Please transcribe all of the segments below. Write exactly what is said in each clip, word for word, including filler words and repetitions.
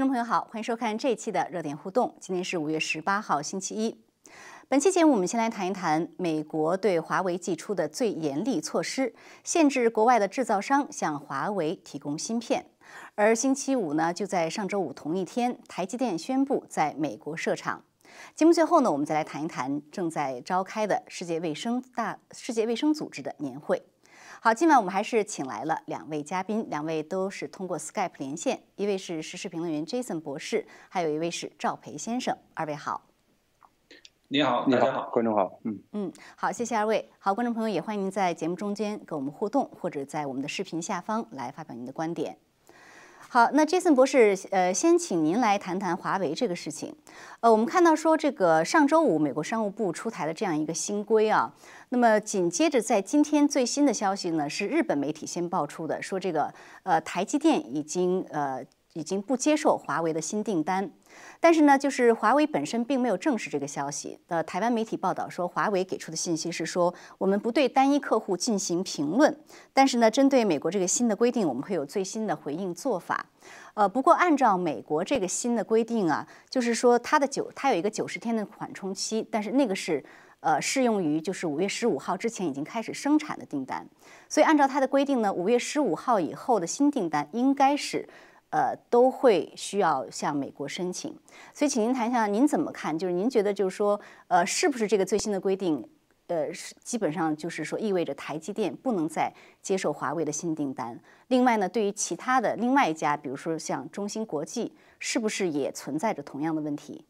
众朋友好，欢迎收看这一期的热点互动。今天是五月十八号，星期一。本期节目我们先来谈一谈美国对华为寄出的最严厉措施，限制国外的制造商向华为提供芯片。而星期五呢，就在上周五同一天，台积电宣布在美国设厂。节目最后呢，我们再来谈一谈正在召开的世界卫生大世界卫生组织的年会。好，今晚我们还是请来了两位嘉宾，两位都是通过 Skype 连线，一位是时事评论员 Jason 博士，还有一位是赵培先生。二位好。 你好，大家好， 观众好， 嗯嗯，好，谢谢二位。好，观众朋友也欢迎您在节目中间跟我们互动，或者在我们的视频下方来发表您的观点。好，那 Jason 博士，呃，先请您来谈谈华为这个事情。呃，我们看到说，这个上周五美国商务部出台了这样一个新规啊，那么紧接着在今天最新的消息呢，是日本媒体先爆出的，说这个呃台积电已经呃已经不接受华为的新订单。但是呢，就是华为本身并没有证实这个消息。呃，台湾媒体报道说，华为给出的信息是说，我们不对单一客户进行评论，但是呢，针对美国这个新的规定，我们会有最新的回应做法。呃，不过按照美国这个新的规定啊，就是说它的九，它有一个九十天的缓冲期，但是那个是呃适用于就是五月十五号之前已经开始生产的订单。所以按照它的规定呢，五月十五号以后的新订单应该是。呃，都会需要向美国申请，所以请您谈一下，您怎么看？就是您觉得，就是说，呃，是不是这个最新的规定，呃，是基本上就是说意味着台积电不能再接受华为的新订单？另外呢，对于其他的另外一家，比如说像中芯国际，是不是也存在着同样的问题？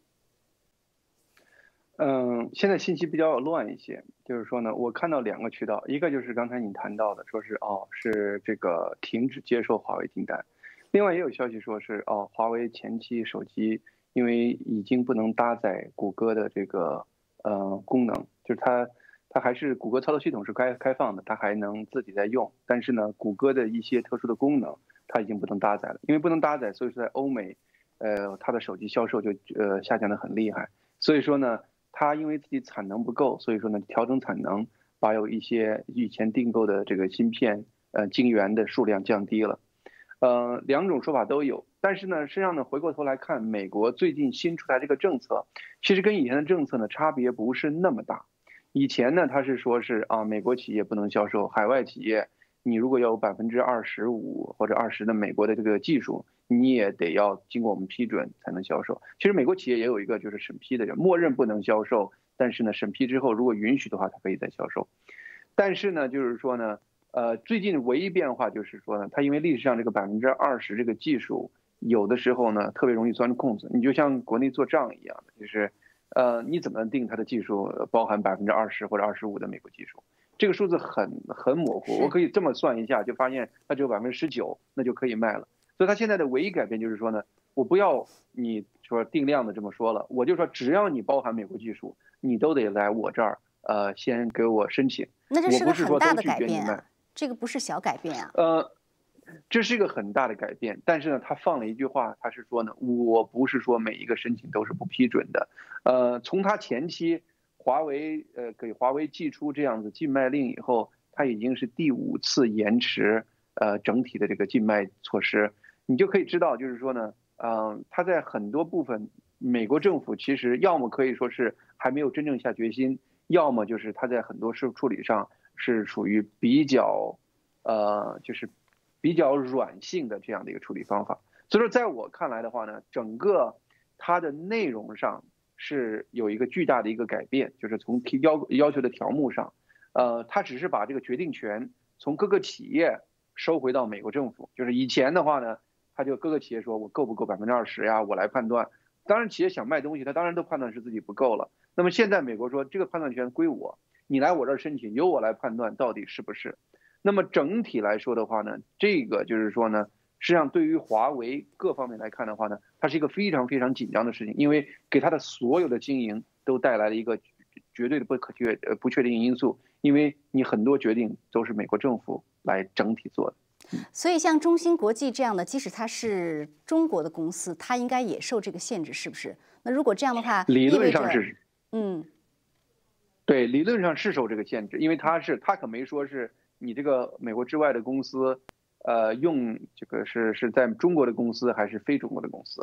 嗯，现在信息比较乱一些，就是说呢，我看到两个渠道，一个就是刚才你谈到的，说是哦，是这个停止接受华为订单。另外也有消息说是哦，华为前期手机因为已经不能搭载谷歌的这个呃功能，就是它它还是谷歌操作系统是开开放的，它还能自己在用，但是呢，谷歌的一些特殊的功能它已经不能搭载了，因为不能搭载，所以说在欧美，呃，它的手机销售就呃下降的很厉害，所以说呢，它因为自己产能不够，所以说呢调整产能，把有一些以前订购的这个芯片呃晶圆的数量降低了。呃，两种说法都有，但是呢，实际上呢，回过头来看，美国最近新出台这个政策，其实跟以前的政策呢差别不是那么大。以前呢，他是说是啊，美国企业不能销售，海外企业你如果要有百分之二十五或者二十的美国的这个技术，你也得要经过我们批准才能销售。其实美国企业也有一个就是审批的，默认不能销售，但是呢，审批之后如果允许的话，它可以再销售。但是呢，就是说呢。呃，最近唯一变化就是说呢，它因为历史上这个百分之二十这个技术，有的时候呢特别容易钻空子。你就像国内做账一样的，就是，呃，你怎么定它的技术包含百分之二十或者二十五的美国技术？这个数字很很模糊，我可以这么算一下，就发现它只有百分之十九，那就可以卖了。所以它现在的唯一改变就是说呢，我不要你说定量的这么说了，我就说只要你包含美国技术，你都得来我这儿，呃，先给我申请。 那这是个很大的改变啊。这个不是小改变啊， 呃，这是一个很大的改变，但是呢，他放了一句话，他是说呢，我不是说每一个申请都是不批准的，呃，从他前期华为呃给华为寄出这样子禁卖令以后，他已经是第五次延迟呃整体的这个禁卖措施，你就可以知道，就是说呢，嗯、呃，他在很多部分，美国政府其实要么可以说是还没有真正下决心，要么就是他在很多事处理上。是属于比较，呃，就是比较软性的这样的一个处理方法。所以说，在我看来的话呢，整个它的内容上是有一个巨大的一个改变，就是从提要要求的条目上，呃，它只是把这个决定权从各个企业收回到美国政府。就是以前的话呢，他就各个企业说我够不够百分之二十呀，我来判断。当然，企业想卖东西，他当然都判断是自己不够了。那么现在美国说这个判断权归我。你来我这儿申请，由我来判断到底是不是。那么整体来说的话呢，这个就是说呢，实际上对于华为各方面来看的话呢，它是一个非常非常紧张的事情，因为给它的所有的经营都带来了一个绝对的不可确呃不确定因素，因为你很多决定都是美国政府来整体做的。 所以像中芯国际这样的，即使它是中国的公司，它应该也受这个限制，是不是？那如果这样的话， 理论上是， 嗯。 对，理论上是受这个限制，因为他是他可没说是你这个美国之外的公司，呃，用这个是是在中国的公司还是非中国的公司，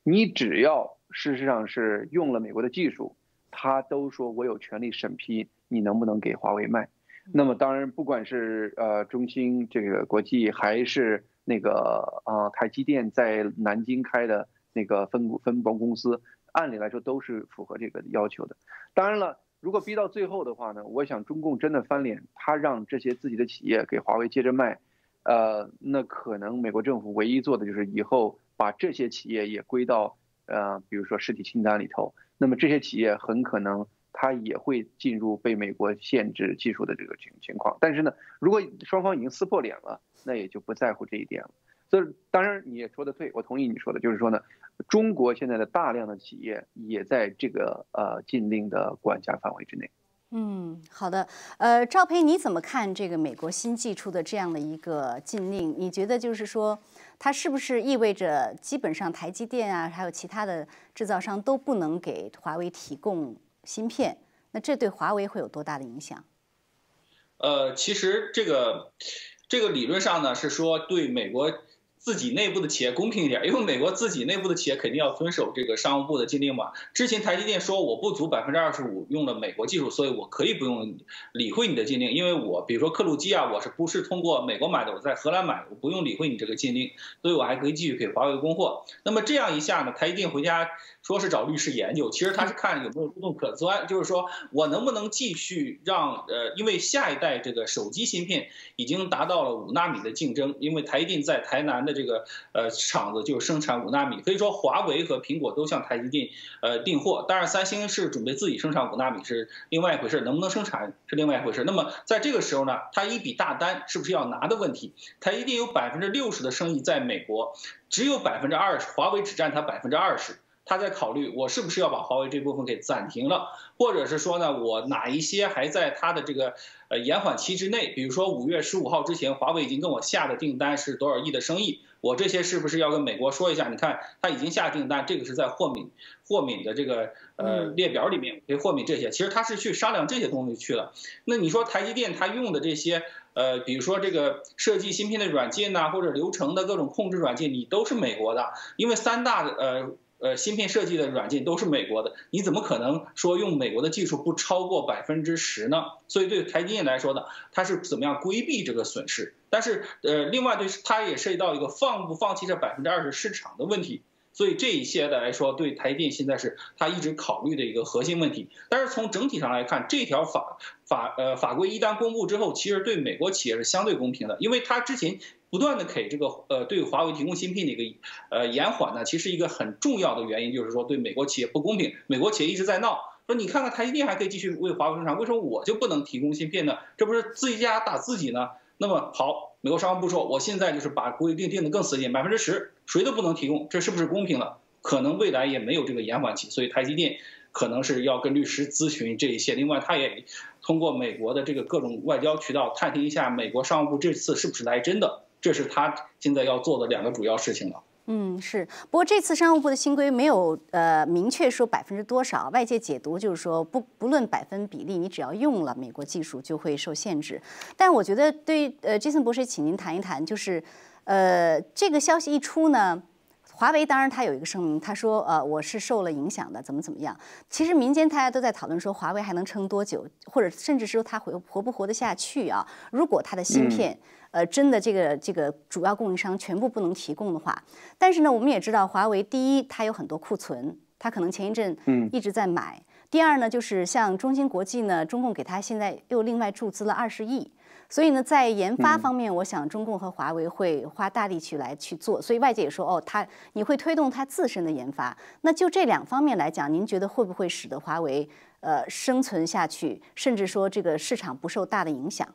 你只要事实上是用了美国的技术，他都说我有权利审批你能不能给华为卖。那么当然，不管是呃中芯这个国际，还是那个啊、呃、台积电在南京开的那个分股分包公司，按理来说都是符合这个要求的。当然了，如果逼到最后的话呢，我想中共真的翻脸，他让这些自己的企业给华为接着卖，呃，那可能美国政府唯一做的就是以后把这些企业也归到呃比如说实体清单里头，那么这些企业很可能它也会进入被美国限制技术的这个情情况。但是呢，如果双方已经撕破脸了，那也就不在乎这一点了。所以当然你也说的对，我同意你说的，就是说呢，中国现在的大量的企业也在这个呃禁令的管辖范围之内。 嗯，好的。呃，赵培，你怎么看这个美国新寄出的这样的一个禁令？你觉得就是说，它是不是意味着基本上台积电啊，还有其他的制造商都不能给华为提供芯片？那这对华为会有多大的影响？ 呃，其实这个这个理论上呢是说对美国自己内部的企业公平一点，因为美国自己内部的企业肯定要遵守这个商务部的禁令嘛。之前台积电说我不足百分之二十五用了美国技术，所以我可以不用理会你的禁令，因为我比如说刻录机啊，我是不是通过美国买的，我在荷兰买的，我不用理会你这个禁令，所以我还可以继续给华为供货。那么这样一下呢，台积电回家说是找律师研究，其实他是看有没有漏洞可钻，就是说我能不能继续让呃，因为下一代这个手机芯片已经达到了五纳米的竞争，因为台积电在台南的这个呃厂子就生产五纳米，所以说华为和苹果都向台积电呃订货，当然三星是准备自己生产五纳米是另外一回事，能不能生产是另外一回事。那么在这个时候呢，它一笔大单是不是要拿的问题，台积电有百分之六十的生意在美国，只有百分之二十，华为只占它百分之二十。他在考虑我是不是要把华为这部分给暂停了，或者是说呢，我哪一些还在他的这个呃延缓期之内，比如说五月十五号之前，华为已经跟我下的订单是多少亿的生意，我这些是不是要跟美国说一下？你看他已经下订单，这个是在豁免豁免的这个呃列表里面，可以豁免这些。其实他是去商量这些东西去了。那你说台积电他用的这些呃，比如说这个设计芯片的软件呐、啊，或者流程的各种控制软件，你都是美国的，因为三大的呃。呃，芯片设计的软件都是美国的，你怎么可能说用美国的技术不超过百分之十呢？所以对台积电来说呢，它是怎么样规避这个损失？但是呃，另外对它也涉及到一个放不放弃这百分之二十市场的问题。所以这一些的来说，对台积电现在是它一直考虑的一个核心问题。但是从整体上来看，这条法法呃法规一旦公布之后，其实对美国企业是相对公平的，因为它之前不断的给这个呃对华为提供芯片的一个呃延缓呢，其实一个很重要的原因就是说对美国企业不公平。美国企业一直在闹，说你看看台积电还可以继续为华为生产，为什么我就不能提供芯片呢？这不是自己家打自己呢？那么好，美国商务部说，我现在就是把规定定的更死一点，百分之十，谁都不能提供，这是不是公平了？可能未来也没有这个延缓期，所以台积电可能是要跟律师咨询这一些。另外，他也通过美国的这个各种外交渠道探听一下美国商务部这次是不是来真的，这是他现在要做的两个主要事情了。 嗯，是。不过这次商务部的新规没有呃明确说百分之多少，外界解读就是说不不论百分比例，你只要用了美国技术就会受限制。但我觉得对呃 Jason 博士，请您谈一谈，就是呃这个消息一出呢，华为当然他有一个声明，他说呃我是受了影响的，怎么怎么样。其实民间大家都在讨论说华为还能撑多久，或者甚至说它活活不活得下去啊？如果它的芯片、嗯呃，真的这个这个主要供应商全部不能提供的话，但是呢，我们也知道华为第一，它有很多库存，它可能前一阵一直在买；嗯、第二呢，就是像中芯国际呢，中共给它现在又另外注资了二十亿，所以呢，在研发方面，我想中共和华为会花大力去来去做。所以外界也说，哦，它你会推动它自身的研发。那就这两方面来讲，您觉得会不会使得华为呃生存下去，甚至说这个市场不受大的影响？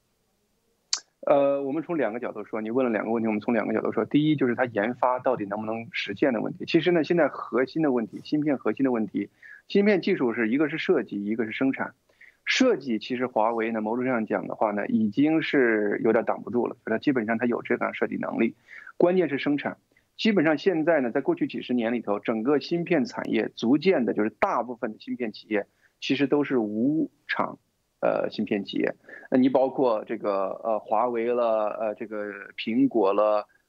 呃，我们从两个角度说，你问了两个问题，我们从两个角度说。第一就是它研发到底能不能实现的问题。其实呢，现在核心的问题，芯片核心的问题，芯片技术是一个是设计，一个是生产。设计其实华为呢，某种上讲的话呢，已经是有点挡不住了，它基本上它有这样设计能力。关键是生产，基本上现在呢，在过去几十年里头，整个芯片产业逐渐的，就是大部分的芯片企业其实都是无厂。呃，芯片企业，那你包括这个呃华为了，呃这个苹果了，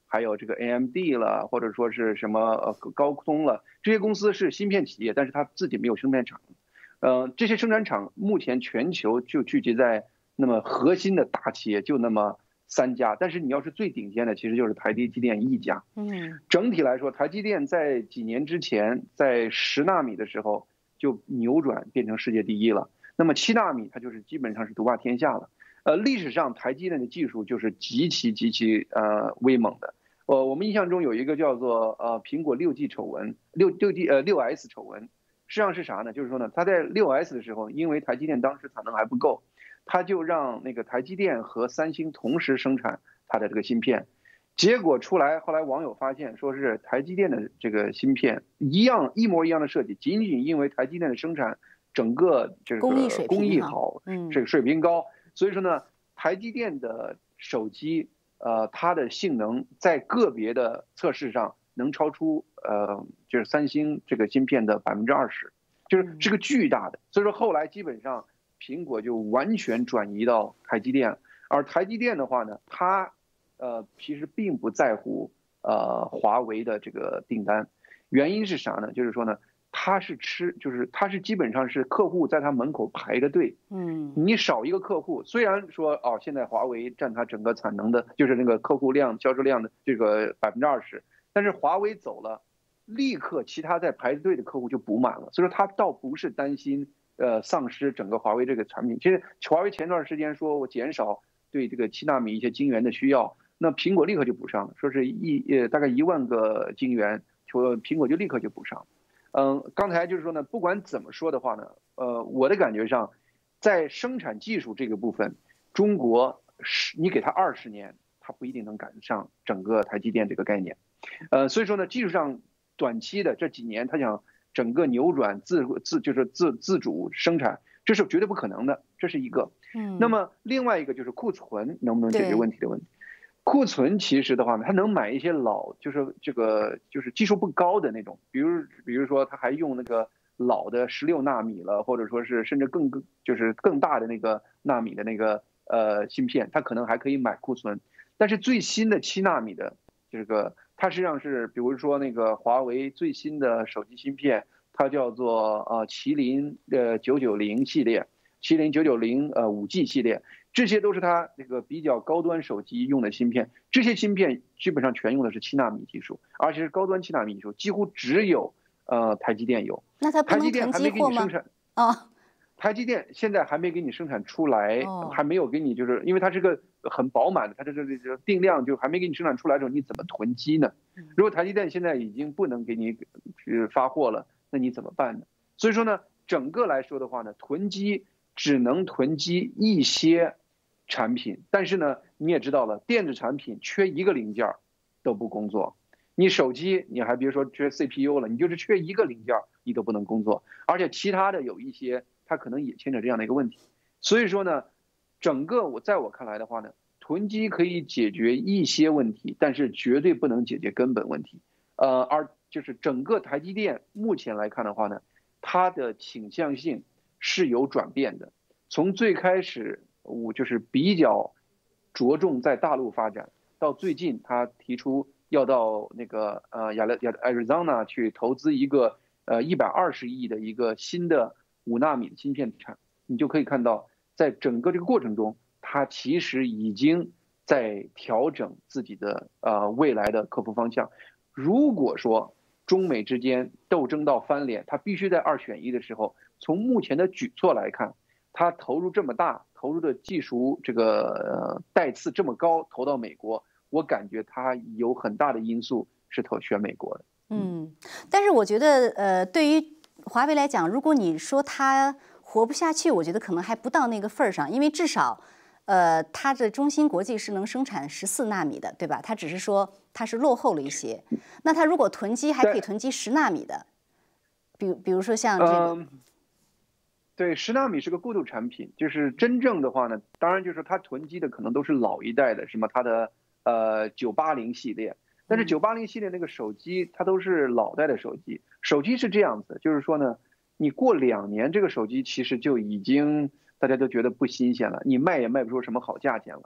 还有这个 A M D 了，或者说是什么呃高通了，这些公司是芯片企业，但是它自己没有生产厂。呃，这些生产厂目前全球就聚集在那么核心的大企业就那么三家，但是你要是最顶尖的，其实就是台积电一家。 嗯， 整体来说，台积电在几年之前，在十纳米的时候就扭转变成世界第一了。那么七纳米它就是基本上是独霸天下了。呃，历史上台积电的技术就是极其极其呃威猛的。呃，我们印象中有一个叫做呃苹果六 G 丑闻，六六 G 呃六 S 丑闻。实际上是啥呢？就是说呢，它在六 S 的时候，因为台积电当时产能还不够，它就让那个台积电和三星同时生产它的这个芯片。结果出来，后来网友发现说是台积电的这个芯片一样一模一样的设计，仅仅因为台积电的生产整个这个工艺水平工艺好， 嗯， 这个水平高，所以说呢，台积电的手机呃它的性能在个别的测试上能超出呃就是三星这个芯片的百分之二十，就是是个巨大的。所以说后来基本上苹果就完全转移到台积电，而台积电的话呢，它呃，其实并不在乎呃华为的这个订单，原因是啥呢？就是说呢，他是吃，就是他是基本上是客户在他门口排着队， 嗯， 你少一个客户，虽然说哦，现在华为占他整个产能的，就是那个客户量、销售量的这个百分之二十，但是华为走了，立刻其他在排队的客户就补满了，所以说他倒不是担心呃丧失整个华为这个产品。其实华为前段时间说我减少对这个七纳米一些晶圆的需要。那苹果立刻就补上了，说是一呃大概一万个晶圆，说苹果就立刻就补上。嗯，刚才就是说呢，不管怎么说的话呢，呃，我的感觉上，在生产技术这个部分，中国是你给它二十年，它不一定能赶得上整个台积电这个概念。呃，所以说呢，技术上短期的这几年，它想整个扭转自自就是自自主生产，这是绝对不可能的，这是一个。 嗯， 那么另外一个就是库存能不能解决问题的问题。库存其实的话呢，它能买一些老，就是这个就是技术不高的那种，比如比如说它还用那个老的十六纳米了，或者说是甚至更更就是更大的那个纳米的那个呃芯片，它可能还可以买库存。但是最新的七纳米的这个，它实际上是比如说那个华为最新的手机芯片，它叫做呃麒麟呃九九零系列，麒麟九九零呃五 G 系列。这些都是它那个比较高端手机用的芯片，这些芯片基本上全用的是七纳米技术，而且是高端七纳米技术，几乎只有呃台积电有。 那它不能囤积货吗？ 哦，台积电现在还没给你生产出来， 哦、 还没有给你，就是因为它是个很饱满的，它这这这定量就还没给你生产出来的时候，你怎么囤积呢？如果台积电现在已经不能给你发货了，那你怎么办呢？所以说呢，整个来说的话呢，囤积只能囤积一些产品，但是呢，你也知道了，电子产品缺一个零件都不工作。你手机你还别说缺 C P U 了，你就是缺一个零件你都不能工作，而且其他的有一些它可能也牵扯这样的一个问题。所以说呢，整个我在我看来的话呢，囤积可以解决一些问题，但是绝对不能解决根本问题。呃，而就是整个台积电目前来看的话呢，它的倾向性是有转变的，从最开始我就是比较着重在大陆发展，到最近他提出要到那个呃亚亚 Arizona 去投资一个呃一百二十亿的一个新的五纳米的芯片厂，你就可以看到，在整个这个过程中，他其实已经在调整自己的呃未来的客户方向。如果说中美之间斗争到翻脸，他必须在二选一的时候，从目前的举措来看，他投入这么大，投入的技术这个呃带次这么高，投到美国，我感觉他有很大的因素是投选美国的。 嗯，但是我觉得呃，对于华为来讲，如果你说它活不下去，我觉得可能还不到那个份儿上，因为至少呃，它的中芯国际是能生产十四纳米的，对吧？它只是说它是落后了一些。那它如果囤积，还可以囤积十纳米的，比比如说像这个。 嗯对，十纳米是个过渡产品，就是真正的话呢，当然就是它囤积的可能都是老一代的，什么它的呃九八零系列，但是九八零系列那个手机它都是老代的手机，手机是这样子，就是说呢，你过两年这个手机其实就已经大家都觉得不新鲜了，你卖也卖不出什么好价钱了。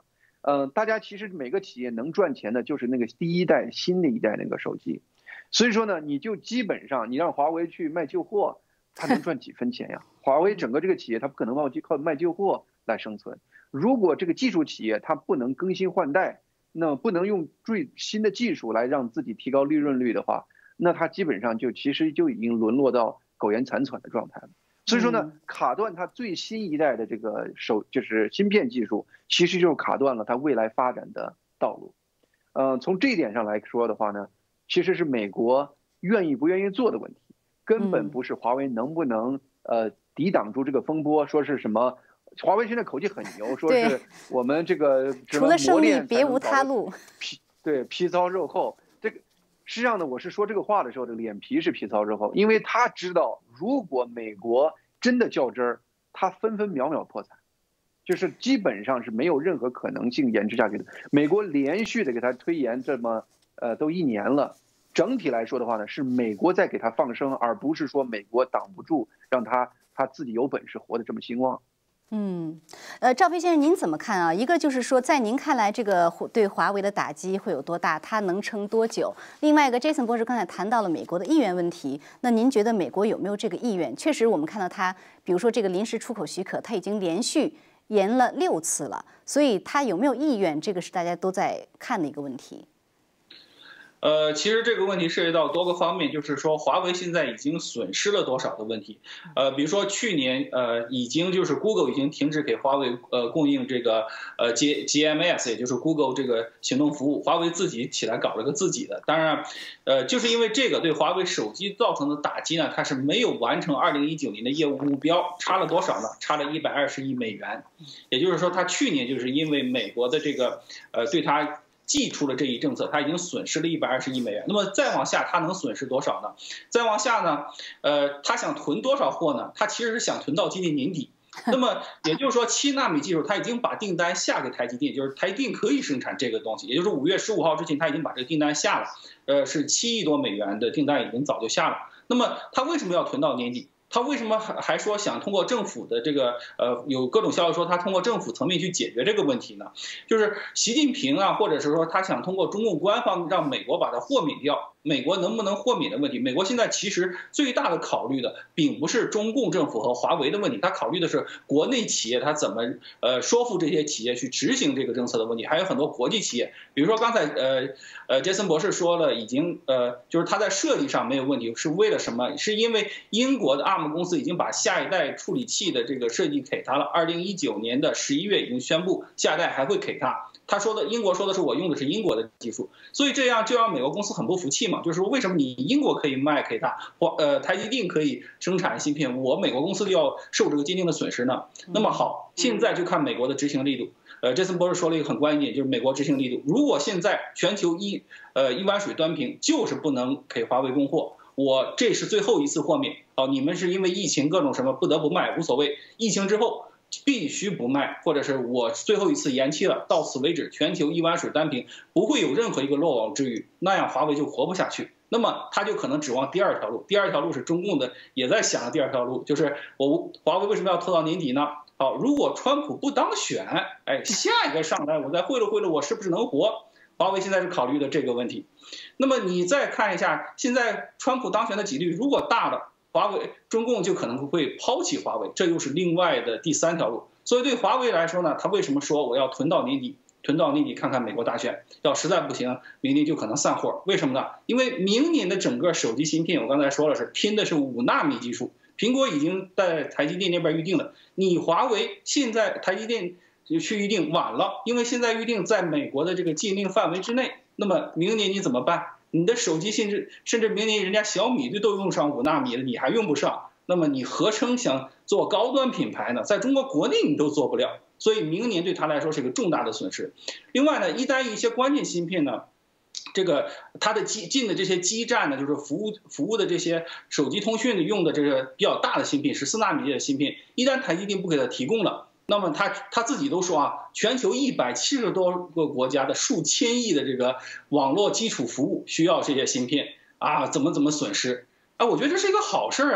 呃，大家其实每个企业能赚钱的就是那个第一代新的一代那个手机，所以说呢，你就基本上你让华为去卖旧货，它能赚几分钱呀？华为整个这个企业它不可能靠靠卖旧货来生存。如果这个技术企业它不能更新换代，那不能用最新的技术来让自己提高利润率的话，那它基本上就其实就已经沦落到苟延残喘的状态了。所以说呢，卡断它最新一代的这个手就是芯片技术，其实就是卡断了它未来发展的道路。呃，从这一点上来说的话呢，其实是美国愿意不愿意做的问题，根本不是华为能不能呃抵挡住这个风波，说是什么。华为现在口气很牛，说是我们这个除了胜利别无他路， 皮对皮糙肉厚。这个实际上呢，我是说这个话的时候，这脸皮是皮糙肉厚，因为他知道，如果美国真的较真儿，他分分秒秒破产，就是基本上是没有任何可能性延迟下去的。美国连续的给他推延这么呃都一年了，整体来说的话呢，是美国在给他放生，而不是说美国挡不住，让他他自己有本事活得这么兴旺。 嗯，呃，赵飞先生，您怎么看啊？一个就是说，在您看来，这个对华为的打击会有多大？它能撑多久？另外一个 ，Jason 博士刚才谈到了美国的意愿问题，那您觉得美国有没有这个意愿？确实，我们看到它，比如说这个临时出口许可，它已经连续延了六次了，所以它有没有意愿，这个是大家都在看的一个问题。 呃，其实这个问题涉及到多个方面，就是说华为现在已经损失了多少的问题。呃，比如说去年，呃，已经就是 Google 已经停止给华为呃供应这个呃 G G M S， 也就是 Google 这个行动服务，华为自己起来搞了个自己的。当然，呃，就是因为这个对华为手机造成的打击呢，它是没有完成二零一九年的业务目标，差了多少呢？差了一百二十亿美元。也就是说，它去年就是因为美国的这个呃对它寄出了这一政策，它已经损失了一百二十亿美元。那么再往下，它能损失多少呢？再往下呢，呃，它想囤多少货呢？它其实是想囤到今年年底。那么也就是说，七纳米技术它已经把订单下给台积电，就是台积电可以生产这个东西，也就是五月十五号之前，它已经把这个订单下了，呃，是七亿多美元的订单已经早就下了。那么它为什么要囤到年底？他为什么还还说想通过政府的这个呃有各种消息说他通过政府层面去解决这个问题呢？就是习近平啊，或者是说他想通过中共官方让美国把它豁免掉，美国能不能豁免的问题。美国现在其实最大的考虑的并不是中共政府和华为的问题，他考虑的是国内企业他怎么呃说服这些企业去执行这个政策的问题。还有很多国际企业，比如说刚才呃呃杰森博士说了，已经呃就是他在设计上没有问题，是为了什么？是因为英国的 A R M公司已经把下一代处理器的这个设计给他了，二零一九年的十一月已经宣布下一代还会给他。他说的英国说的是我用的是英国的技术，所以这样就让美国公司很不服气嘛，就是说为什么你英国可以卖给他，或呃台积电可以生产芯片，我美国公司就要受这个坚定的损失呢？那么好，现在就看美国的执行力度。呃，杰森博士说了一个很关键点，就是美国执行力度。如果现在全球一呃一碗水端平，就是不能给华为供货。我这是最后一次豁免哦，你们是因为疫情各种什么不得不卖，无所谓，疫情之后必须不卖，或者是我最后一次延期了，到此为止，全球一碗水端平，不会有任何一个漏网之鱼，那样华为就活不下去。那么他就可能指望第二条路，第二条路是中共的也在想的第二条路，就是我华为为什么要拖到年底呢？好，如果川普不当选，哎，下一个上来我再贿赂贿赂，我是不是能活？华为现在是考虑的这个问题。那么你再看一下，现在川普当选的几率如果大了，华为中共就可能会抛弃华为，这又是另外的第三条路。所以对华为来说呢，他为什么说我要囤到年底？囤到年底看看美国大选，要实在不行，明年就可能散伙。为什么呢？因为明年的整个手机芯片，我刚才说了是拼的是五纳米技术，苹果已经在台积电那边预定了，你华为现在台积电就去预定晚了，因为现在预定在美国的这个禁令范围之内，那么明年你怎么办？你的手机甚至甚至明年人家小米都用上五纳米了，你还用不上，那么你何称想做高端品牌呢？在中国国内你都做不了，所以明年对他来说是一个重大的损失。另外呢，一旦一些关键芯片呢，这个它的基进的这些基站呢，就是服务服务的这些手机通讯用的这个比较大的芯片，十四纳米的芯片，一旦台积电不给它提供了，那么他他自己都说啊，全球一百七十多个国家的数千亿的这个网络基础服务需要这些芯片啊，怎么怎么损失？啊，我觉得这是一个好事啊。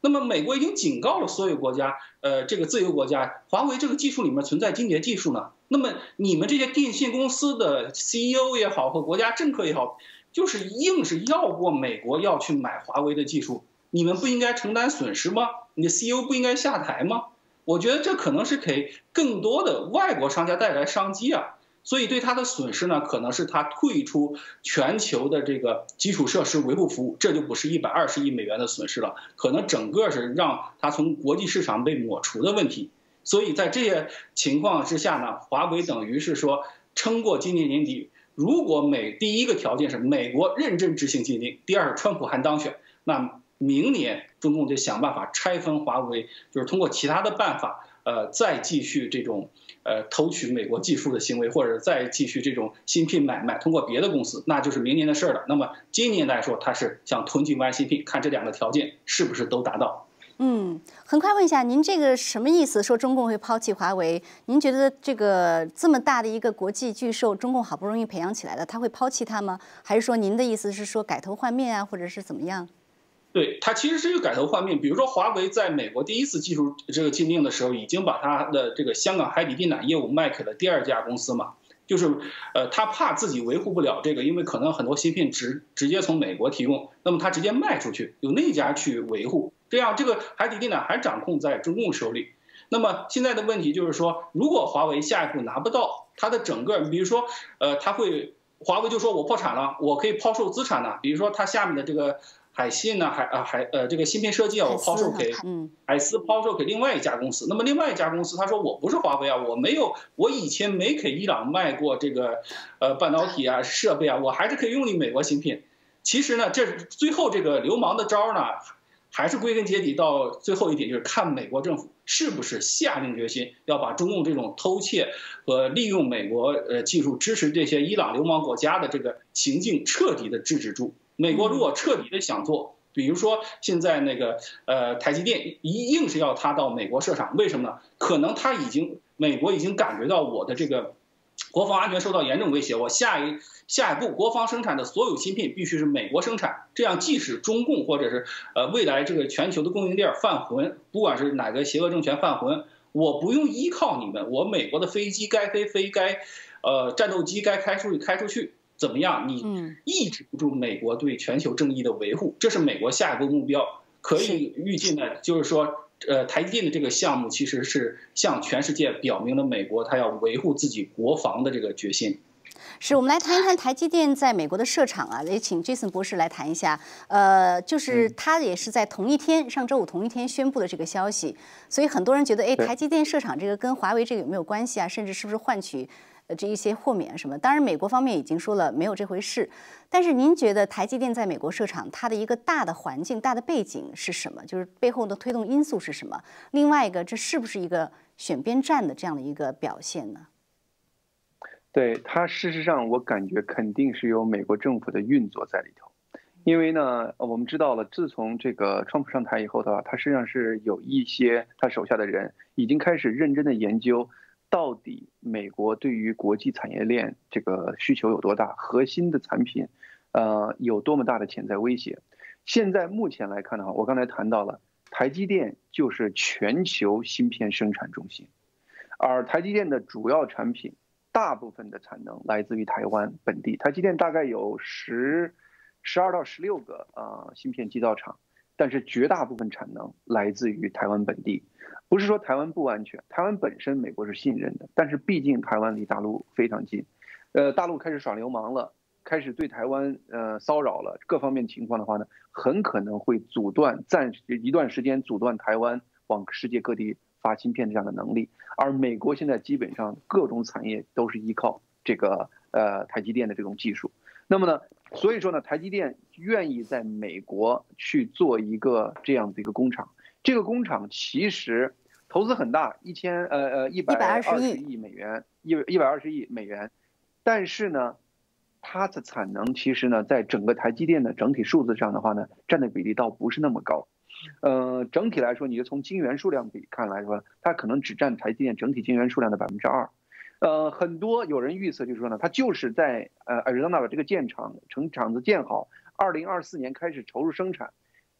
那么美国已经警告了所有国家，呃，这个自由国家，华为这个技术里面存在间谍技术呢。那么你们这些电信公司的 C E O 也好，或国家政客也好，就是硬是要过美国要去买华为的技术，你们不应该承担损失吗？你的 C E O 不应该下台吗？我觉得这可能是给更多的外国商家带来商机啊。所以对他的损失呢，可能是他退出全球的这个基础设施维护服务，这就不是一百二十亿美元的损失了，可能整个是让他从国际市场被抹除的问题。所以在这些情况之下呢，华为等于是说撑过今年年底。如果美第一个条件是美国认真执行禁令，第二川普还当选，那明年中共就想办法拆分华为，就是通过其他的办法，呃，再继续这种。呃，偷取美国技术的行为，或者再继续这种芯片买卖，通过别的公司，那就是明年的事了。那么今年来说，它是想囤积完芯片，看这两个条件是不是都达到。 嗯，很快问一下，您这个什么意思？说中共会抛弃华为？您觉得这个这么大的一个国际巨兽，中共好不容易培养起来的，他会抛弃它吗？还是说您的意思是说改头换面啊，或者是怎么样？ 对，它其实是一个改头换面。比如说，华为在美国第一次技术这个禁令的时候，已经把它的这个香港海底电缆业务卖给了第二家公司嘛，就是呃，他怕自己维护不了这个，因为可能很多芯片直直接从美国提供，那么他直接卖出去，由那家去维护，这样这个海底电缆还掌控在中共手里。那么现在的问题就是说，如果华为下一步拿不到它的整个，比如说呃，他会华为就说我破产了，我可以抛售资产了，比如说它下面的这个。海信呢，海啊海呃这个芯片设计啊，我抛售给海思，抛售给另外一家公司。那么另外一家公司他说我不是华为啊，我没有，我以前没给伊朗卖过这个呃半导体啊设备啊，我还是可以用你美国芯片。其实呢，这最后这个流氓的招呢，还是归根结底到最后一点，就是看美国政府是不是下定决心要把中共这种偷窃和利用美国呃技术支持这些伊朗流氓国家的这个行径彻底的制止住。美国如果彻底的想做，比如说现在那个呃台积电一硬是要它到美国设厂，为什么呢？可能他已经美国已经感觉到我的这个国防安全受到严重威胁，我下一下一步国防生产的所有芯片必须是美国生产，这样即使中共或者是呃未来这个全球的供应链犯浑，不管是哪个邪恶政权犯浑，我不用依靠你们，我美国的飞机该飞飞，该呃战斗机该开出去开出去。怎么样？你抑制不住美国对全球正义的维护，这是美国下一步目标。可以预计呢，就是说，呃，台积电的这个项目其实是向全世界表明了美国它要维护自己国防的这个决心。 是，我们来谈一谈台积电在美国的设厂啊，也请 Jason 博士来谈一下。呃，就是他也是在同一天，上周五同一天宣布的这个消息，所以很多人觉得，哎，台积电设厂这个跟华为这个有没有关系啊？甚至是不是换取？呃，这一些豁免什么？当然，美国方面已经说了没有这回事。但是，您觉得台积电在美国设厂，它的一个大的环境、大的背景是什么？就是背后的推动因素是什么？另外一个，这是不是一个选边站的这样的一个表现呢？ 对它，事实上我感觉肯定是有美国政府的运作在里头。因为呢，我们知道了，自从这个川普上台以后的话，他实际上是有一些他手下的人已经开始认真的研究。到底美国对于国际产业链这个需求有多大？核心的产品，呃，有多么大的潜在威胁？现在目前来看的话，我刚才谈到了，台积电就是全球芯片生产中心，而台积电的主要产品，大部分的产能来自于台湾本地。台积电大概有十、十二到十六个啊、呃、芯片制造厂。但是绝大部分产能来自于台湾本地，不是说台湾不安全，台湾本身美国是信任的，但是毕竟台湾离大陆非常近，呃，大陆开始耍流氓了，开始对台湾呃骚扰了，各方面情况的话呢，很可能会阻断暂时一段时间阻断台湾往世界各地发芯片这样的能力，而美国现在基本上各种产业都是依靠这个呃台积电的这种技术，那么呢？所以说呢，台积电愿意在美国去做一个这样的一个工厂，这个工厂其实投资很大，一千呃呃一百二十亿美元，一一百二十亿美元，但是呢，它的产能其实呢，在整个台积电的整体数字上的话呢，占的比例倒不是那么高，呃，整体来说，你就从晶圆数量比看来说，它可能只占台积电整体晶圆数量的百分之二。呃，很多有人预测就是说呢，它就是在呃 Arizona 把这个建厂成厂子建好，二零二四年开始投入生产，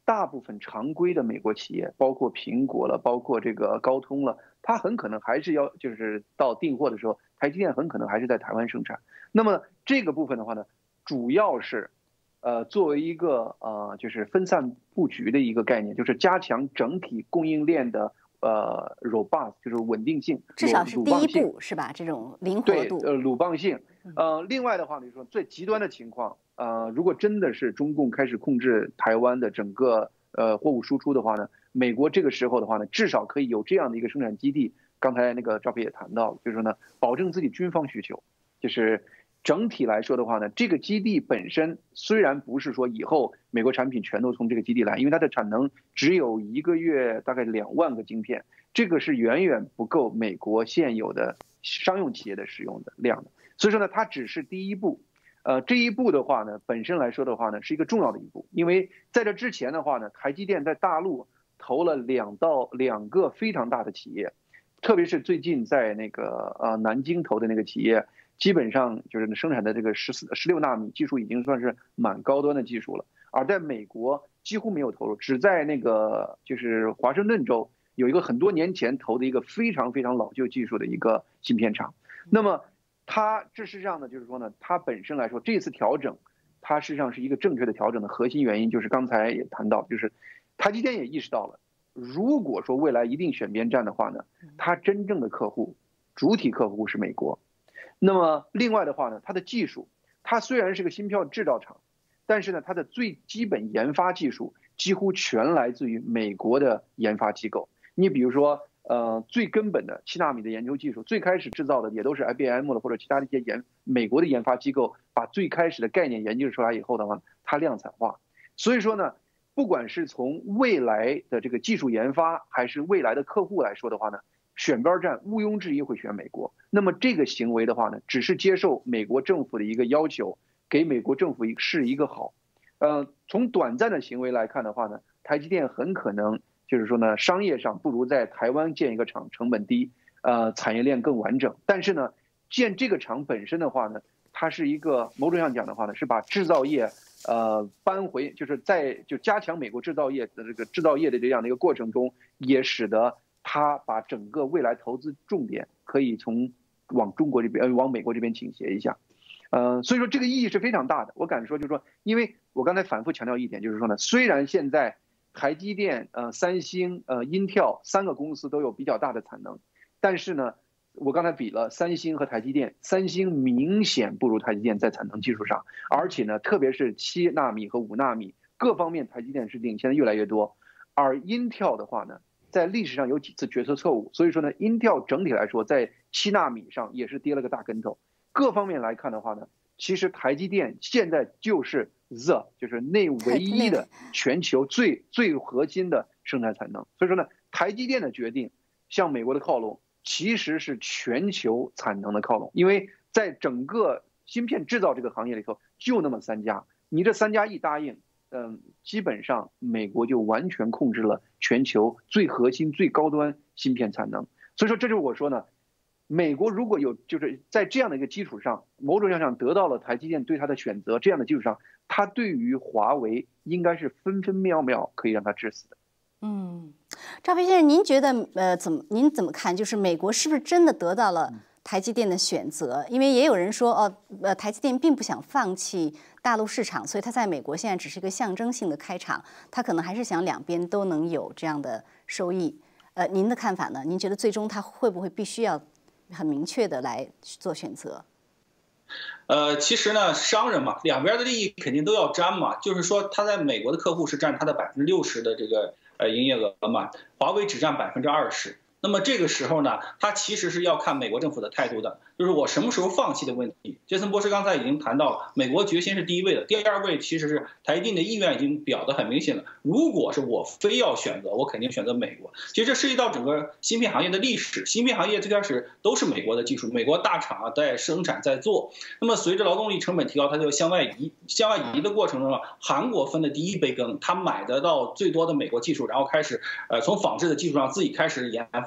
大部分常规的美国企业，包括苹果了，包括这个高通了，它很可能还是要就是到订货的时候，台积电很可能还是在台湾生产。那么这个部分的话呢，主要是，呃，作为一个呃就是分散布局的一个概念，就是加强整体供应链的呃 robust， 就是稳定性， 至少是第一步是吧？这种灵活度， 对，呃，鲁棒性。呃，另外的话呢，说最极端的情况，呃，如果真的是中共开始控制台湾的整个呃货物输出的话呢，美国这个时候的话呢，至少可以有这样的一个生产基地。刚才那个赵飞也谈到了，就是说呢，保证自己军方需求，就是整体来说的话呢，这个基地本身虽然不是说以后美国产品全都从这个基地来，因为它的产能只有一个月大概两万个晶片，这个是远远不够美国现有的商用企业的使用的量的。所以说呢，它只是第一步，呃，这一步的话呢，本身来说的话呢，是一个重要的一步，因为在这之前的话呢，台积电在大陆投了两到两个非常大的企业，特别是最近在那个呃南京投的那个企业，基本上就是生产的这个十四十六纳米技术已经算是蛮高端的技术了，而在美国几乎没有投入，只在那个就是华盛顿州有一个很多年前投的一个非常非常老旧技术的一个芯片厂，那么。它这实际上呢，就是说呢，它本身来说，这次调整，它实际上是一个正确的调整的核心原因，就是刚才也谈到，就是台积电也意识到了，如果说未来一定选边站的话呢，它真正的客户，主体客户是美国。那么另外的话呢，它的技术，它虽然是个芯片制造厂，但是呢，它的最基本研发技术几乎全来自于美国的研发机构。你比如说。呃，最根本的七纳米的研究技术，最开始制造的也都是 I B M 的或者其他的一些研美国的研发机构把最开始的概念研究出来以后的话，它量产化。所以说呢，不管是从未来的这个技术研发，还是未来的客户来说的话呢，选边站毋庸置疑会选美国。那么这个行为的话呢，只是接受美国政府的一个要求，给美国政府是一个好。呃，从短暂的行为来看的话呢，台积电很可能。就是说呢，商业上不如在台湾建一个厂成本低，呃，产业链更完整。但是呢，建这个厂本身的话呢，它是一个某种上讲的话呢，是把制造业呃搬回，就是在就加强美国制造业的这个制造业的这样的一个过程中，也使得它把整个未来投资重点可以从往中国这边呃往美国这边倾斜一下。呃，所以说这个意义是非常大的。我敢说就是说，因为我刚才反复强调一点，就是说呢，虽然现在。台积电、呃、三星、呃、Intel 三个公司都有比较大的产能，但是呢，我刚才比了三星和台积电，三星明显不如台积电在产能技术上，而且呢，特别是七纳米和五纳米各方面，台积电是领先的越来越多。而 Intel 的话呢，在历史上有几次决策错误，所以说呢 ，Intel 整体来说在七纳米上也是跌了个大跟头。各方面来看的话呢，其实台积电现在就是 the 就是那唯一的全球最最核心的生产产能。所以说呢，台积电的决定向美国的靠拢，其实是全球产能的靠拢，因为在整个芯片制造这个行业里头，就那么三家，你这三家一答应。嗯，基本上美国就完全控制了全球最核心、最高端芯片产能。所以说，这就是我说呢，美国如果有就是在这样的一个基础上，某种意义上得到了台积电对它的选择，这样的基础上，它对于华为应该是分分秒秒可以让它致死的。 嗯，赵飞先生，您觉得呃怎么您怎么看？就是美国是不是真的得到了台积电的选择？因为也有人说哦，呃，台积电并不想放弃大陆市场，所以它在美国现在只是一个象征性的开场，它可能还是想两边都能有这样的收益。呃，您的看法呢？您觉得最终它会不会必须要很明确的来做选择？ 呃，其实呢，商人嘛，两边的利益肯定都要沾嘛。就是说，他在美国的客户是占他的百分之六十的这个呃营业额嘛，华为只占百分之二十。那么这个时候呢，他其实是要看美国政府的态度的，就是我什么时候放弃的问题。杰森博士刚才已经谈到了，美国决心是第一位的，第二位其实是台积电的意愿已经表得很明显了。如果是我非要选择，我肯定选择美国。其实这涉及到整个芯片行业的历史，芯片行业最开始都是美国的技术，美国大厂啊在生产在做。那么随着劳动力成本提高，它就向外移，向外移的过程中，韩国分的第一杯羹，他买得到最多的美国技术，然后开始呃从仿制的技术上自己开始研发。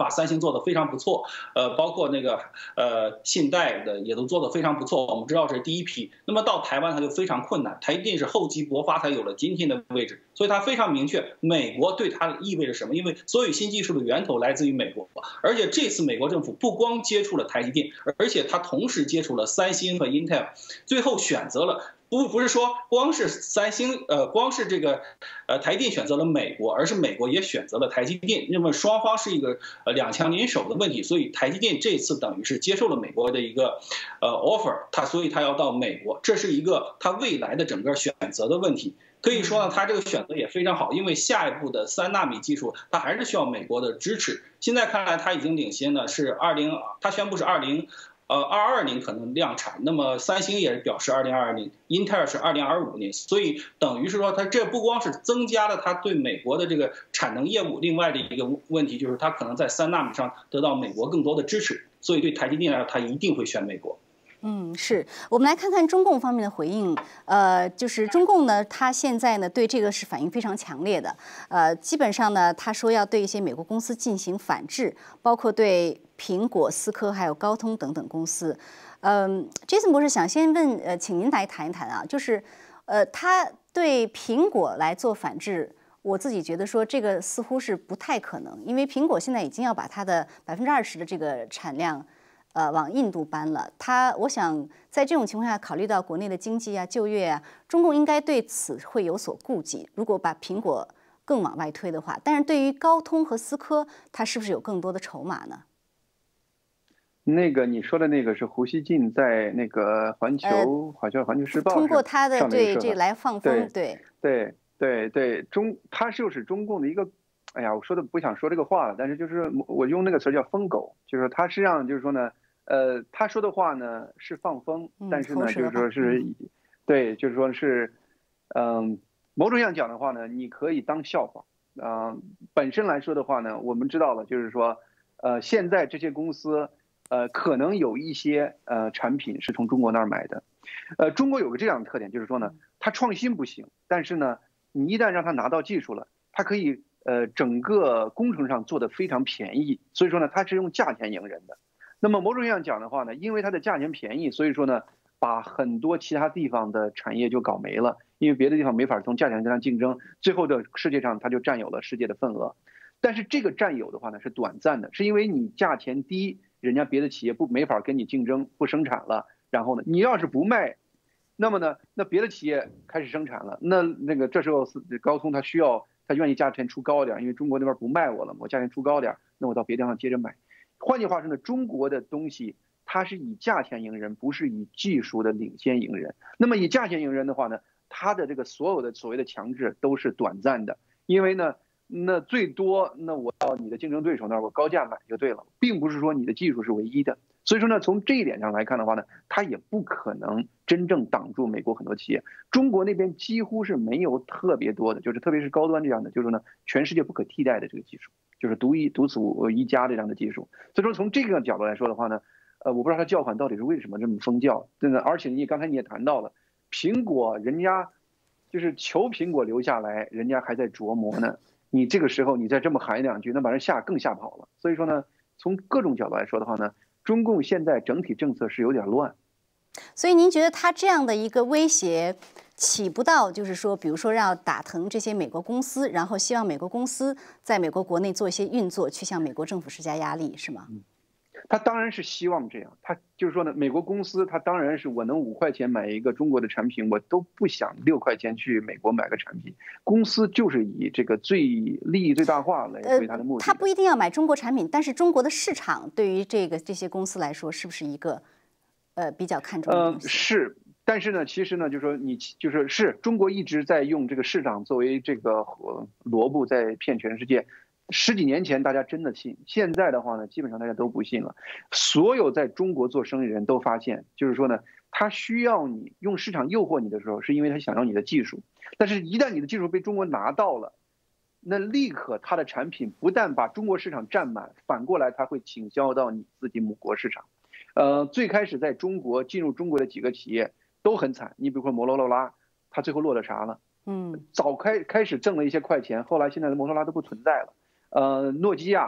华、三星做的非常不错，呃，包括那个呃信贷的也都做的非常不错。我们知道这是第一批，那么到台湾它就非常困难，台积电是厚积薄发才有了今天的位置，所以它非常明确美国对它意味着什么，因为所有新技术的源头来自于美国，而且这次美国政府不光接触了台积电，而且它同时接触了三星和 Intel， 最后选择了。不不是说光是三星，呃，光是这个，呃，台积电选择了美国，而是美国也选择了台积电。那么双方是一个呃两强联手的问题，所以台积电这次等于是接受了美国的一个呃 offer， 它所以它要到美国，这是一个它未来的整个选择的问题。可以说呢，它这个选择也非常好，因为下一步的三纳米技术，它还是需要美国的支持。现在看来，它已经领先的是二零，它宣布是二零。呃，二二年可能量产，那么三星也是表示二零二二年，英特尔是二零二五年，所以等于是说，它这不光是增加了它对美国的这个产能业务，另外的一个问题就是它可能在三纳米上得到美国更多的支持，所以对台积电来说，它一定会选美国。 嗯，是我们来看看中共方面的回应。呃，就是中共呢，他现在呢对这个是反应非常强烈的。呃，基本上呢，他说要对一些美国公司进行反制，包括对苹果、思科还有高通等等公司。嗯 ，Jason 博士想先问，呃，请您来谈一谈啊，就是，呃，他对苹果来做反制。我自己觉得说这个似乎是不太可能，因为苹果现在已经要把它的百分之二十的这个产量。呃，往印度搬了。他，我想在这种情况下，考虑到国内的经济啊、就业啊，中共应该对此会有所顾忌。如果把苹果更往外推的话，但是对于高通和思科，它是不是有更多的筹码呢？ 那个你说的那个是胡锡进在那个环球，呃、好像《环球时报》 通过他的对这个来放风， 对对对对中，他就是中共的一个。哎呀，我说的不想说这个话了，但是就是我用那个词叫疯狗，就是他实际上就是说呢。呃，他说的话呢是放风，但是呢，就是说是，对，就是说是，嗯，某种意义上讲的话呢，你可以当笑话。啊，本身来说的话呢，我们知道了，就是说，呃，现在这些公司，呃，可能有一些呃产品是从中国那儿买的。呃，中国有个这样的特点，就是说呢，它创新不行，但是呢，你一旦让它拿到技术了，它可以呃整个工程上做得非常便宜，所以说呢，它是用价钱赢人的。那么某种意义上讲的话呢，因为它的价钱便宜，所以说呢，把很多其他地方的产业就搞没了，因为别的地方没法从价钱跟它竞争，最后的世界上它就占有了世界的份额。但是这个占有的话呢是短暂的，是因为你价钱低，人家别的企业不没法跟你竞争，不生产了，然后呢，你要是不卖，那么呢，那别的企业开始生产了，那那个这时候高通它需要，它愿意价钱出高点，因为中国那边不卖我了，我价钱出高点，那我到别的地方接着买。换句话说呢，中国的东西它是以价钱赢人，不是以技术的领先赢人。那么以价钱赢人的话呢，它的这个所有的所谓的强制都是短暂的，因为呢，那最多那我到你的竞争对手那儿我高价买就对了，并不是说你的技术是唯一的。所以说呢，从这一点上来看的话呢，它也不可能真正挡住美国很多企业。中国那边几乎是没有特别多的，就是特别是高端这样的，就是说呢，全世界不可替代的这个技术。就是独一独此一家这样的技术，所以说从这个角度来说的话呢，呃，我不知道它叫款到底是为什么这么疯叫，真的，而且你刚才你也谈到了，苹果人家就是求苹果留下来，人家还在琢磨呢，你这个时候你再这么喊两句，那把人吓更吓跑了。所以说呢，从各种角度来说的话呢，中共现在整体政策是有点乱。 所以您觉得他这样的一个威胁？起不到，就是说，比如说要打疼这些美国公司，然后希望美国公司在美国国内做一些运作，去向美国政府施加压力，是吗？ 嗯，他当然是希望这样，他就是说呢，美国公司他当然是我能五块钱买一个中国的产品，我都不想六块钱去美国买个产品。公司就是以这个最利益最大化来为他的目的。 呃，他不一定要买中国产品，但是中国的市场对于这个这些公司来说，是不是一个呃比较看重的东西？ 呃，是。但是呢，其实呢，就是说你就是是中国一直在用这个市场作为这个萝卜在骗全世界。十几年前大家真的信，现在的话呢，基本上大家都不信了。所有在中国做生意人都发现，就是说呢，他需要你用市场诱惑你的时候，是因为他想要你的技术。但是，一旦你的技术被中国拿到了，那立刻他的产品不但把中国市场占满，反过来他会倾销到你自己母国市场。呃，最开始在中国进入中国的几个企业都很惨，你比如说摩托罗拉，它最后落了啥了？嗯，早开开始挣了一些快钱，后来现在的摩托罗拉都不存在了。呃，诺基亚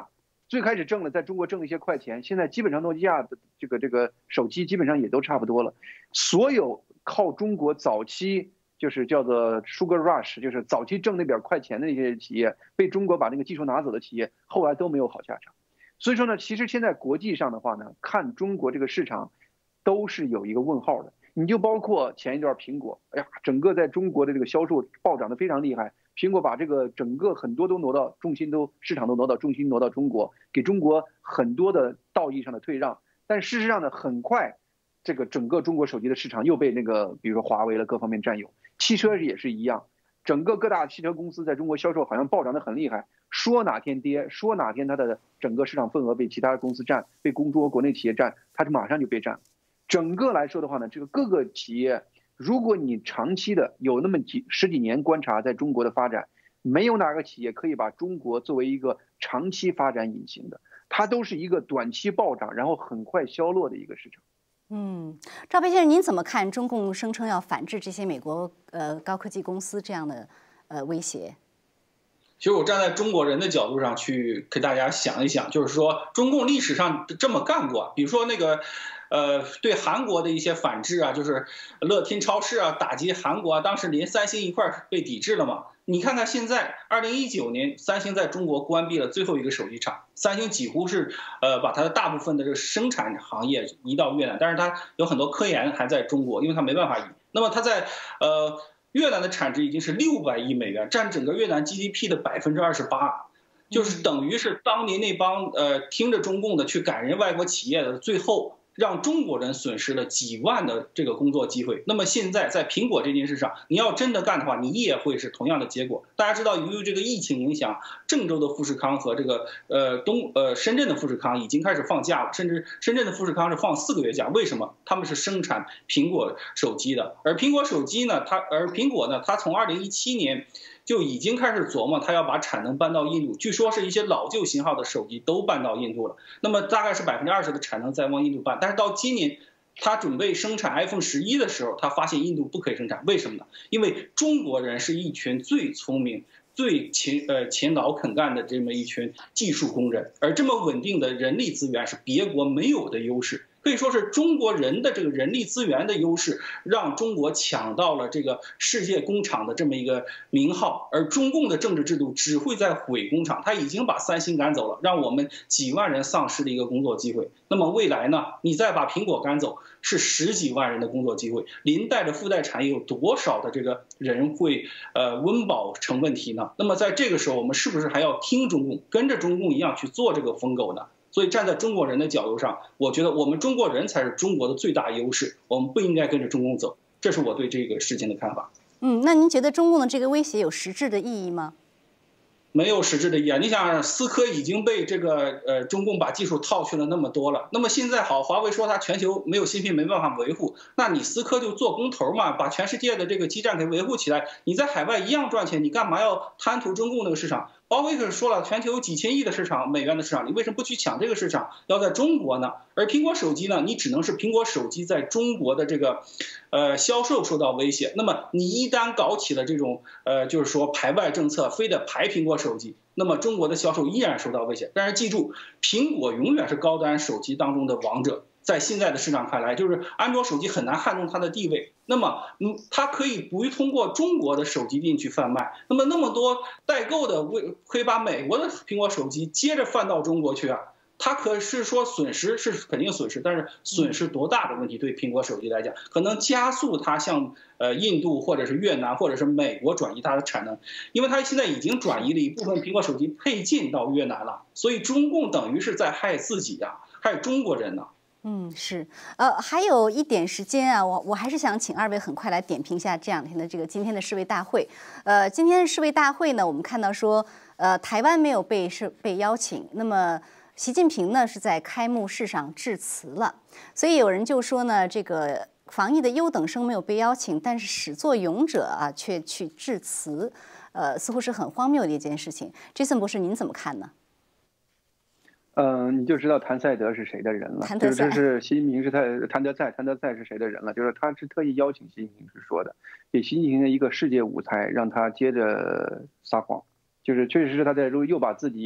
最开始挣了在中国挣了一些快钱，现在基本上诺基亚的这个这个手机基本上也都差不多了。所有靠中国早期就是叫做 Sugar Rush， 就是早期挣那点快钱的那些企业，被中国把那个技术拿走的企业，后来都没有好下场。所以说呢，其实现在国际上的话呢，看中国这个市场，都是有一个问号的。你就包括前一段苹果，哎呀，整个在中国的这个销售暴涨的非常厉害，苹果把这个整个很多都挪到重心都市场都挪到重心挪到中国，给中国很多的道义上的退让。但事实上呢，很快这个整个中国手机的市场又被那个比如说华为了各方面占有，汽车也是一样。整个各大汽车公司在中国销售好像暴涨得很厉害，说哪天跌，说哪天它的整个市场份额被其他公司占，被中国国内企业占，它就马上就被占。整个来说的话呢，这个各个企业，如果你长期的有那么几十几年观察在中国的发展，没有哪个企业可以把中国作为一个长期发展引擎的，它都是一个短期暴涨，然后很快消落的一个市场。 嗯，赵培先生，您怎么看中共声称要反制这些美国呃高科技公司这样的呃威胁？ 其实我站在中国人的角度上去给大家想一想，就是说中共历史上这么干过，比如说那个，呃，对韩国的一些反制啊，就是乐天超市啊，打击韩国啊，当时连三星一块儿被抵制了嘛。你看看现在，二零一九年，三星在中国关闭了最后一个手机厂，三星几乎是呃把它的大部分的这个生产行业移到越南，但是它有很多科研还在中国，因为它没办法移。那么它在呃。越南的产值已经是六百亿美元，占整个越南 G D P 的百分之二十八，就是等于是当年那帮呃听着中共的去赶人外国企业的，最后让中国人损失了几万的这个工作机会。那么现在在苹果这件事上，你要真的干的话，你也会是同样的结果。大家知道，由于这个疫情影响，郑州的富士康和这个呃东呃深圳的富士康已经开始放假了，甚至深圳的富士康是放四个月假。为什么？他们是生产苹果手机的，而苹果手机呢，它而苹果呢，它从二零一七年。就已经开始琢磨，它要把产能搬到印度，据说是一些老旧型号的手机都搬到印度了。那么大概是百分之二十的产能在往印度搬，但是到今年，他准备生产 iPhone 十一的时候，他发现印度不可以生产，为什么呢？因为中国人是一群最聪明、最勤呃勤劳肯干的这么一群技术工人，而这么稳定的人力资源是别国没有的优势。可以说是中国人的这个人力资源的优势，让中国抢到了这个世界工厂的这么一个名号，而中共的政治制度只会在毁工厂，他已经把三星赶走了，让我们几万人丧失了一个工作机会。那么未来呢？你再把苹果赶走，是十几万人的工作机会，临带着附带产业有多少的这个人会呃温饱成问题呢？那么在这个时候，我们是不是还要听中共，跟着中共一样去做这个疯狗呢？所以站在中国人的角度上，我觉得我们中国人才是中国的最大优势，我们不应该跟着中共走，这是我对这个事情的看法。 嗯，那您觉得中共的这个威胁有实质的意义吗？ 没有实质的意义啊！你想，思科已经被这个呃中共把技术套去了那么多了，那么现在好，华为说它全球没有芯片没办法维护，那你思科就做工头嘛，把全世界的这个基站给维护起来，你在海外一样赚钱，你干嘛要贪图中共那个市场？华为可是说了，全球有几千亿的市场，美元的市场，你为什么不去抢这个市场，要在中国呢？而苹果手机呢，你只能是苹果手机在中国的这个，呃，销售受到威胁。那么你一旦搞起了这种，呃，就是说排外政策，非得排苹果手机，那么中国的销售依然受到威胁。但是记住，苹果永远是高端手机当中的王者。在现在的市场看来，就是安卓手机很难撼动它的地位。那么，嗯，它可以不通过中国的手机店去贩卖。那么，那么多代购的为可以把美国的苹果手机接着贩到中国去啊？它可是说损失是肯定损失，但是损失多大的问题对苹果手机来讲，可能加速它向呃印度或者是越南或者是美国转移它的产能，因为它现在已经转移了一部分苹果手机配件到越南了，所以中共等于是在害自己呀、啊，害中国人呢、啊。 嗯，是，呃，还有一点时间啊，我我还是想请二位很快来点评一下这两天的这个今天的世卫大会。呃，今天的世卫大会呢，我们看到说，呃，台湾没有被是被邀请，那么习近平呢是在开幕式上致辞了，所以有人就说呢，这个防疫的优等生没有被邀请，但是始作俑者啊却去致辞，呃，似乎是很荒谬的一件事情。Jason 博士，您怎么看呢？ 嗯，你就知道谭赛德是谁的人了，就是这是习近平是他谭德赛，谭德赛是谁的人了？就是他是特意邀请习近平是说的，给习近平的一个世界舞台，让他接着撒谎，就是确实是他在又把自己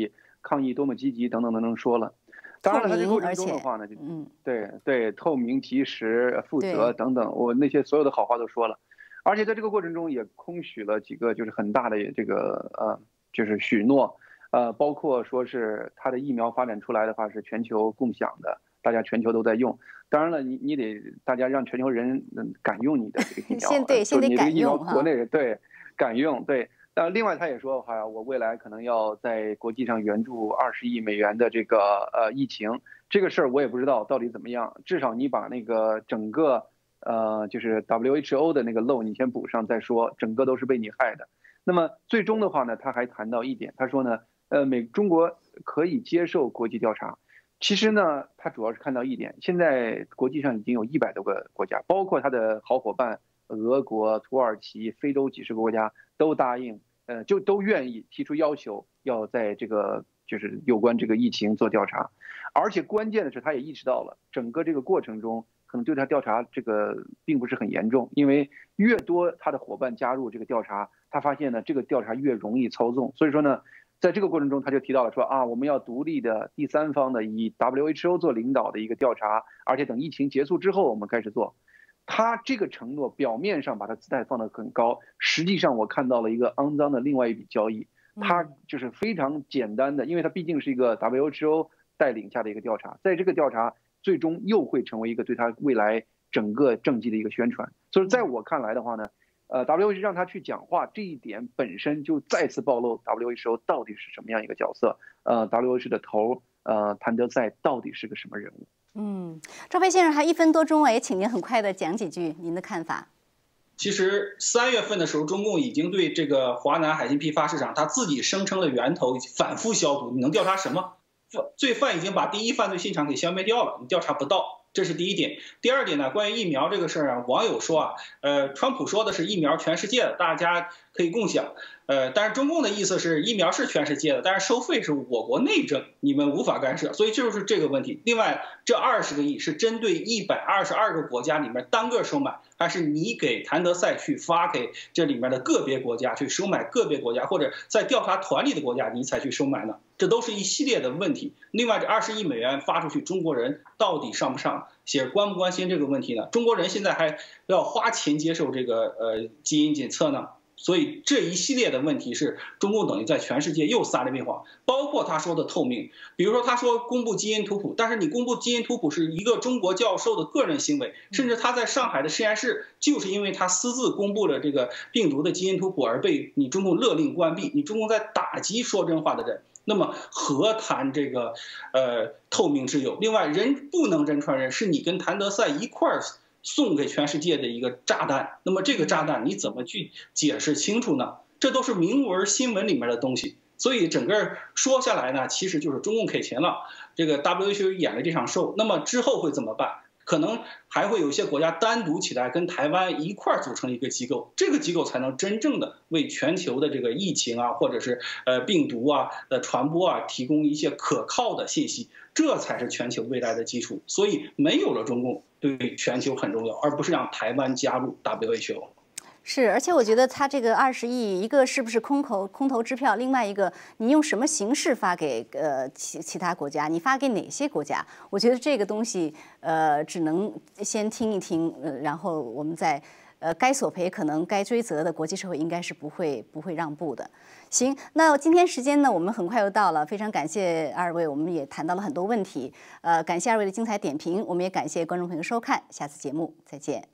抗疫多么积极等等等等说了。当然了，他这个过程中的话呢，就嗯， 对对，透明、及时、负责等等，我那些所有的好话都说了，而且在这个过程中也空许了几个就是很大的这个呃就是许诺，呃，包括说是他的疫苗发展出来的话是全球共享的，大家全球都在用。当然了，你你得大家让全球人敢用你的这个疫苗， 先对，先得敢用哈，国内人对敢用对。呃，另外他也说，哈，我未来可能要在国际上援助二十亿美元的这个呃疫情，这个事儿我也不知道到底怎么样。至少你把那个整个呃就是 W H O 的那个漏你先补上再说，整个都是被你害的。那么最终的话呢，他还谈到一点，他说呢，呃，美中国可以接受国际调查。其实呢，他主要是看到一点，现在国际上已经有一百多个国家，包括他的好伙伴俄国、土耳其、非洲几十个国家都答应。呃，就都愿意提出要求，要在这个就是有关这个疫情做调查，而且关键的是，他也意识到了整个这个过程中，可能对他调查这个并不是很严重，因为越多他的伙伴加入这个调查，他发现呢，这个调查越容易操纵，所以说呢，在这个过程中，他就提到了说啊，我们要独立的第三方的以 W H O 做领导的一个调查，而且等疫情结束之后，我们开始做。他这个承诺表面上把他姿态放得很高，实际上我看到了一个肮脏的另外一笔交易。他就是非常简单的，因为他毕竟是一个 W H O 带领下的一个调查，在这个调查最终又会成为一个对他未来整个政绩的一个宣传。所以在我看来的话呢，呃 ，W H O 让他去讲话这一点本身就再次暴露 W H O 到底是什么样一个角色，呃 ，W H O 的头呃谭德赛到底是个什么人物。 嗯，赵飞先生还一分多钟啊，也请您很快的讲几句您的看法。 其实三月份的时候，中共已经对这个华南海信批发市场他自己声称的源头反复消毒，你能调查什么？罪犯已经把第一犯罪现场给消灭掉了，你调查不到。这是第一点。第二点呢，关于疫苗这个事儿啊，网友说啊，呃，川普说的是疫苗全世界的，大家可以共享。呃，但是中共的意思是疫苗是全世界的，但是收费是我国内政，你们无法干涉，所以就是这个问题。另外，这二十个亿是针对一百二十二个国家里面单个收买，还是你给谭德赛去发给这里面的个别国家去收买个别国家，或者在调查团里的国家你才去收买呢？这都是一系列的问题。另外，这二十亿美元发出去，中国人到底上不上，且关不关心这个问题呢？中国人现在还要花钱接受这个呃基因检测呢？所以这一系列的问题是中共等于在全世界又撒了一遍谎，包括他说的透明，比如说他说公布基因图谱，但是你公布基因图谱是一个中国教授的个人行为，甚至他在上海的实验室就是因为他私自公布了这个病毒的基因图谱而被你中共勒令关闭，你中共在打击说真话的人。那么何谈这个呃透明之有？另外，人不能人传人，是你跟谭德赛一块儿送给全世界的一个炸弹，那么这个炸弹你怎么去解释清楚呢？这都是明文新闻里面的东西，所以整个说下来呢，其实就是中共给钱了，这个 W H O 演了这场秀，那么之后会怎么办？可能还会有一些国家单独起来跟台湾一块儿组成一个机构，这个机构才能真正的为全球的这个疫情啊，或者是呃病毒啊的传播啊提供一些可靠的信息，这才是全球未来的基础。所以没有了中共对全球很重要，而不是让台湾加入 W H O。 是，而且我觉得他这个二十亿，一个是不是空口空头支票，另外一个你用什么形式发给呃其其他国家，你发给哪些国家？我觉得这个东西呃只能先听一听，呃，然后我们再呃该索赔可能该追责的，国际社会应该是不会不会让步的。行，那今天时间呢，我们很快又到了，非常感谢二位，我们也谈到了很多问题，呃，感谢二位的精彩点评，我们也感谢观众朋友收看，下次节目再见。